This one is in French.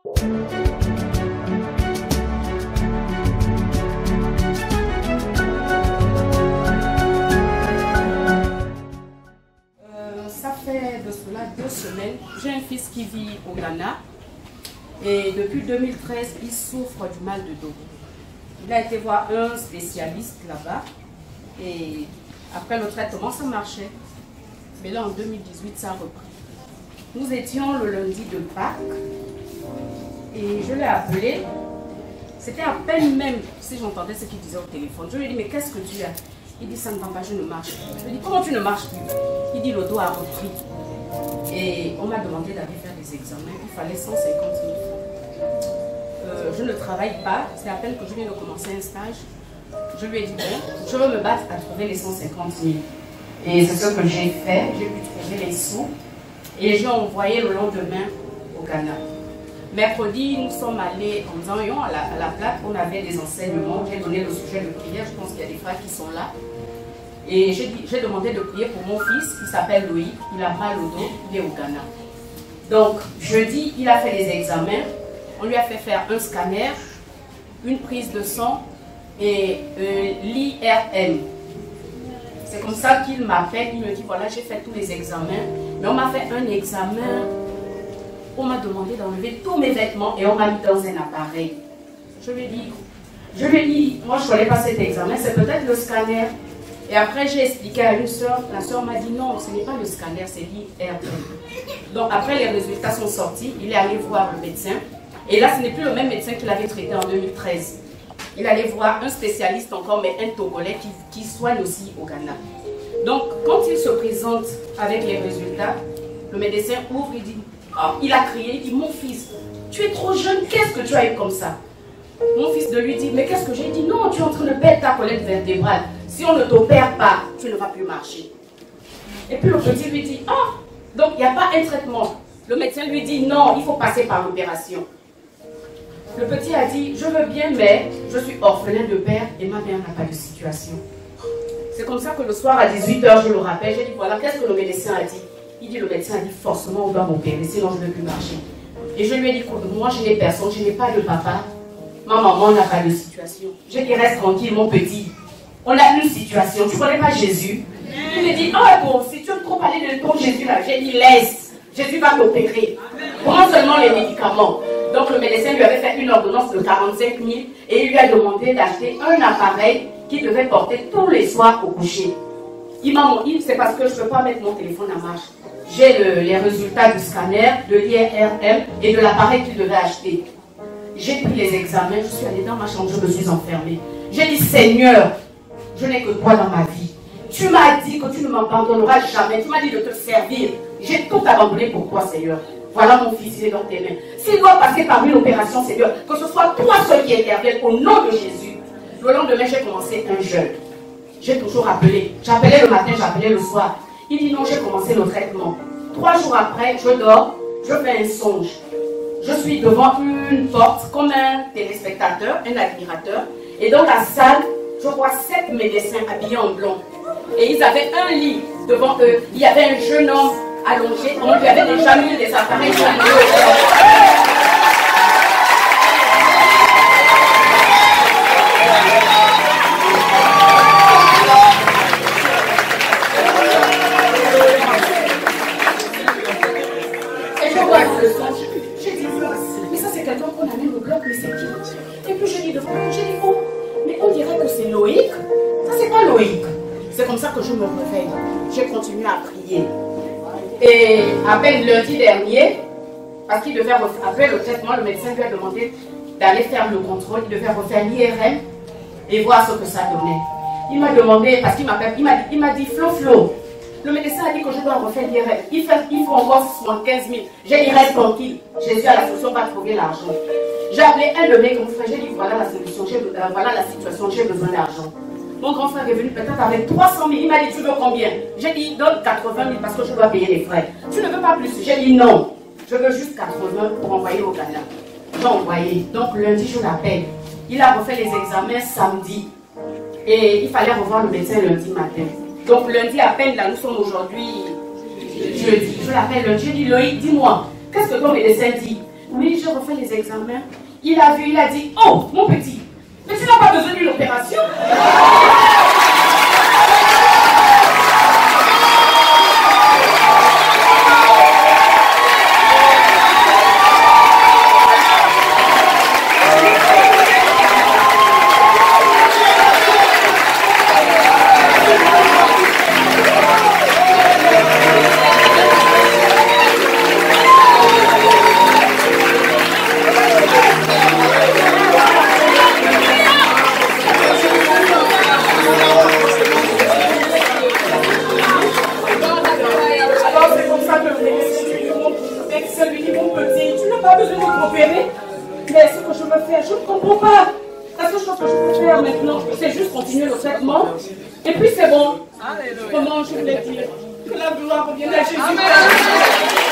Ça fait de cela 2 semaines. J'ai un fils qui vit au Ghana et depuis 2013, il souffre du mal de dos. Il a été voir un spécialiste là-bas et après le traitement, ça marchait. Mais là, en 2018, ça a repris. Nous étions le lundi de Pâques et je l'ai appelé. C'était à peine même si j'entendais ce qu'il disait au téléphone. Je lui ai dit, mais qu'est-ce que tu as? Il dit, ça ne va pas, je ne marche plus. Je lui ai dit, comment tu ne marches plus? Il dit, le dos a repris. Et on m'a demandé d'aller faire des examens. Il fallait 150 000 francs. Je ne travaille pas. C'est à peine que je viens de commencer un stage. Je lui ai dit, bon, je veux me battre à trouver les 150 000. Et c'est ce que j'ai fait. J'ai pu trouver les sous. Et j'ai envoyé le lendemain au Ghana. Mercredi, nous sommes allés en disant, à la plaque, on avait des enseignements. J'ai donné le sujet de prière. Je pense qu'il y a des frères qui sont là. Et j'ai demandé de prier pour mon fils, qui s'appelle Loïc. Il a mal au dos, il est au Ghana. Donc, jeudi, il a fait les examens. On lui a fait faire un scanner, une prise de sang et l'IRM. C'est comme ça qu'il m'appelle. Il me dit, voilà, j'ai fait tous les examens. Mais on m'a fait un examen. On m'a demandé d'enlever tous mes vêtements et on m'a mis dans un appareil. Je lui ai dit, moi je ne connais pas cet examen, c'est peut-être le scanner. Et après j'ai expliqué à une soeur, la soeur m'a dit non, ce n'est pas le scanner, c'est l'IRM. Donc après les résultats sont sortis, il est allé voir le médecin. Et là ce n'est plus le même médecin qu'il avait traité en 2013. Il allait voir un spécialiste encore, mais un Togolais qui soigne aussi au Ghana. Donc quand il se présente avec les résultats, le médecin ouvre, il dit, oh, il a crié, il dit, mon fils, tu es trop jeune, qu'est-ce que tu as eu comme ça? Mon fils de lui dit, mais qu'est-ce que j'ai dit? Non, tu es en train de perdre ta colonne vertébrale. Si on ne t'opère pas, tu ne vas plus marcher. Et puis le petit lui dit, ah, donc il n'y a pas un traitement. Le médecin lui dit, non, il faut passer par l'opération. Le petit a dit, je veux bien, mais je suis orphelin de père et ma mère n'a pas de situation. C'est comme ça que le soir à 18 h, je le rappelle, j'ai dit, voilà, qu'est-ce que le médecin a dit? Il dit, le médecin a dit, forcément, on doit m'opérer, sinon je ne peux plus marcher. Et je lui ai dit, moi, je n'ai personne, je n'ai pas de papa. Ma maman n'a pas de situation. Je dis, reste tranquille, mon petit. On a une situation. Tu ne connais pas Jésus? Il me dit, ah bon, si tu veux trop parler de ton Jésus là, j'ai dit, laisse. Jésus va t'opérer. Prends seulement les médicaments. Donc le médecin lui avait fait une ordonnance de 45 000 et il lui a demandé d'acheter un appareil qu'il devait porter tous les soirs au coucher. Il m'a dit, c'est parce que je ne peux pas mettre mon téléphone à marche. J'ai les résultats du scanner, de l'IRM et de l'appareil qu'il devait acheter. J'ai pris les examens, je suis allée dans ma chambre, je me suis enfermée. J'ai dit, Seigneur, je n'ai que toi dans ma vie. Tu m'as dit que tu ne m'abandonneras jamais. Tu m'as dit de te servir. J'ai tout abandonné pour toi, Seigneur. Voilà mon fils, il est dans tes mains. S'il doit passer par une opération, Seigneur, que ce soit toi seul qui intervienne au nom de Jésus. Le lendemain, j'ai commencé un jeûne. J'ai toujours appelé. J'appelais le matin, j'appelais le soir. Il dit non, j'ai commencé le traitement. 3 jours après, je dors, je fais un songe. Je suis devant une porte comme un téléspectateur, un admirateur. Et dans la salle, je vois 7 médecins habillés en blanc. Et ils avaient un lit devant eux. Il y avait un jeune homme allongé. On lui avait déjà mis des appareils sur le dos. Et je vois le songe. J'ai dit, mais ça c'est quelqu'un qu'on a mis au bloc, mais c'est qui? Et puis je dis devant moi, j'ai dit, oh, mais on dirait que c'est Loïc. Ça c'est pas Loïc. C'est comme ça que je me réveille. J'ai continué à prier. Et à peine lundi dernier, parce qu'il devait refaire, après le traitement, le médecin lui a demandé d'aller faire le contrôle. Il devait refaire l'IRM et voir ce que ça donnait. Il m'a demandé, parce qu'il m'appelle, il m'a dit, Flo, le médecin a dit que je dois refaire l'IRM. Il faut encore 75 000. J'ai dit, reste tranquille. Jésus à la solution va trouver l'argent. J'ai appelé un de mes grands frères, j'ai dit, voilà la solution, voilà la situation, j'ai besoin d'argent. Mon grand frère est venu peut-être avec 300 000. Il m'a dit, tu veux combien? J'ai dit, donne 80 000 parce que je dois payer les frais. Tu ne veux pas plus? J'ai dit, non. Je veux juste 80 pour envoyer au Ghana. J'ai envoyé. Donc lundi, je l'appelle. Il a refait les examens samedi. Et il fallait revoir le médecin lundi matin. Donc lundi, à peine là, nous sommes aujourd'hui jeudi. Je l'appelle lundi. Je dis, Loïc, dis-moi, qu'est-ce que ton médecin dit? Oui, je refais les examens. Il a vu, il a dit, oh, mon petit, mais tu n'as pas besoin d'une opération. Je ne comprends pas. La seule chose que je peux faire maintenant, c'est juste continuer le traitement. Et puis c'est bon. Comment je voulais dire que la gloire revienne à Jésus.